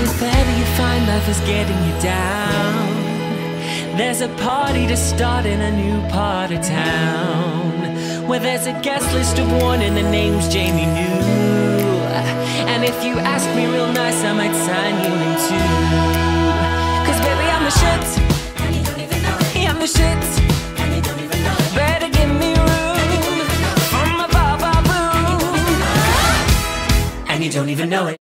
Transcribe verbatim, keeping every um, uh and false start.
if ever you find life is getting you down, there's a party to start in a new part of town, where there's a guest list of one and the name's Jamie New. And if you ask me real nice, I might sign you in too. Cause baby, I'm the shit, and you don't even know it. I'm the shit, and you don't even know it. Better give me room from above our room, and you don't even know it.